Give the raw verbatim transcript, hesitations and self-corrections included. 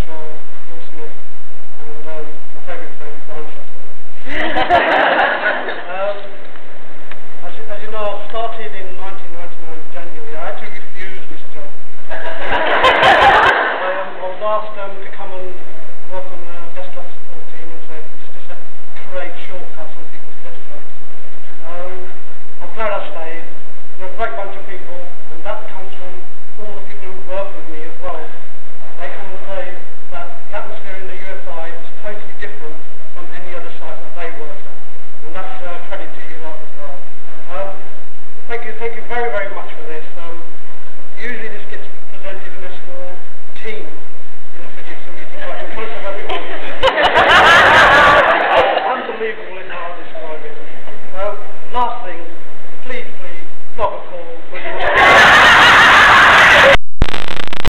Shaw, Paul Smith, and um, my favourite friend, Brian Sheffield. um, as, you, as you know, I started in nineteen ninety-nine, January. I actually refused this job. um, I was asked um, to come and work on the desktop support team and said, it's just a create shortcuts on people's desktops. Um, I'm glad I stayed. They're a great bunch of people, and that comes from all the people who work with me as well. They come and say that the atmosphere in the U F I is totally different from any other site that they work at, and that's uh, credit to you lot as well. Um, thank you, thank you very, very much for this. Um, usually this gets presented in a small team in a Fujitsu meeting, but in front of everyone. Unbelievable is how I describe it. Um, last thing, please, please, log a call.